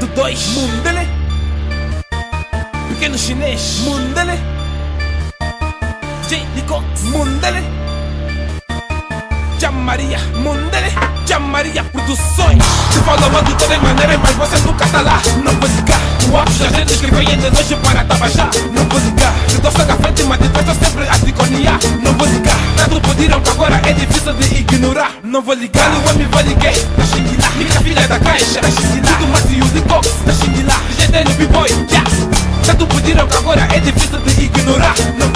Lado 2, Mundele. Pequeno Chinês, Mundele. J. Licox, Mundele. Tia Maria, Mundele. Tia Maria Produções. Se fala mal de todas maneiras, mas você nunca tá lá. Não vou ligar, o óculos da gente que vem de longe para tabajar. Não vou ligar, se tô à frente, mas depois tô sempre a triconear. Não vou ligar, tanto pediram que agora é difícil de ignorar. Não vou ligar, o homem vou liguei. Tá xinguilá, minha filha da caixa. Tá xinguilá, tudo mais e o Licox. Tá xinguilá, GT no B-Boy, yeah. Tanto pediram que agora é difícil de ignorar. Não